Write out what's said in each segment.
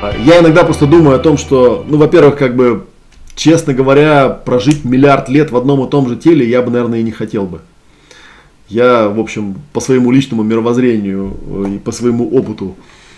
Я иногда просто думаю о том, что, ну, во-первых, как бы, честно говоря, прожить миллиард лет в одном и том же теле я бы, наверное, и не хотел бы. Я, в общем, по своему личному мировоззрению и по своему опыту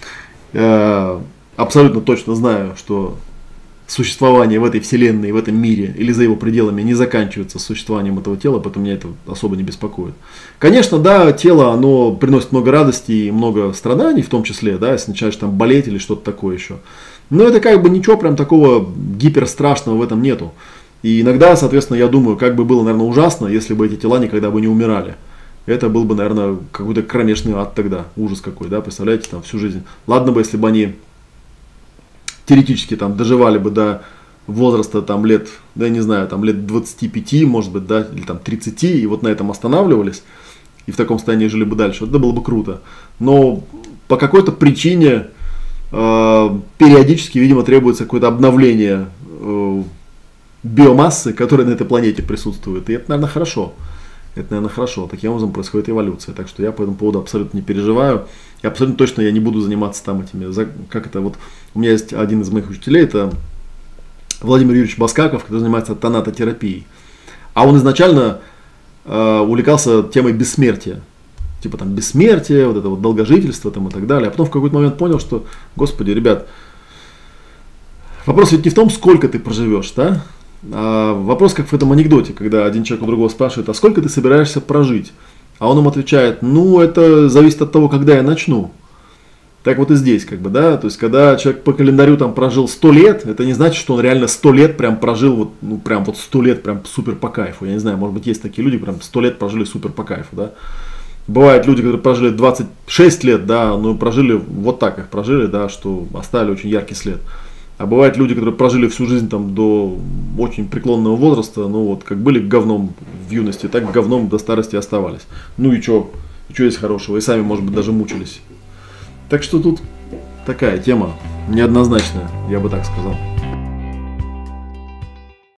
абсолютно точно знаю, что существование в этой вселенной, в этом мире или за его пределами не заканчивается существованием этого тела, поэтому меня это особо не беспокоит. Конечно, да, тело, оно приносит много радости и много страданий, в том числе, да, если начинаешь там болеть или что-то такое еще. Но это как бы ничего прям такого гиперстрашного в этом нету. И иногда, соответственно, я думаю, как бы было, наверное, ужасно, если бы эти тела никогда бы не умирали. Это был бы, наверное, какой-то кромешный ад тогда, ужас какой, да, представляете, там всю жизнь. Ладно бы, если бы они теоретически там доживали бы до возраста там лет, да, я не знаю, там лет 25, может быть, да, или там 30, и вот на этом останавливались, и в таком состоянии жили бы дальше, это было бы круто. Но по какой-то причине периодически, видимо, требуется какое-то обновление биомассы, которая на этой планете присутствует, и это, наверное, хорошо. Это, наверное, хорошо. Таким образом происходит эволюция. Так что я по этому поводу абсолютно не переживаю. И абсолютно точно я не буду заниматься там этими. Как это вот. У меня есть один из моих учителей, это Владимир Юрьевич Баскаков, который занимается тонатотерапией. А он изначально увлекался темой бессмертия. Типа там бессмертие, вот это вот долгожительство там и так далее. А потом в какой-то момент понял, что, господи, ребят, вопрос ведь не в том, сколько ты проживешь, да? Вопрос как в этом анекдоте, когда один человек у другого спрашивает, а сколько ты собираешься прожить? А он ему отвечает, ну это зависит от того, когда я начну. Так вот и здесь, как бы, да, то есть когда человек по календарю там прожил 100 лет, это не значит, что он реально 100 лет прям прожил, вот, ну прям вот 100 лет прям супер по кайфу. Я не знаю, может быть есть такие люди, прям 100 лет прожили супер по кайфу, да. Бывают люди, которые прожили 26 лет, да, но прожили вот так их прожили, да, что оставили очень яркий след. А бывают люди, которые прожили всю жизнь там до очень преклонного возраста, ну вот, как были говном в юности, так говном до старости оставались. Ну и что есть хорошего, и сами, может быть, даже мучились. Так что тут такая тема неоднозначная, я бы так сказал.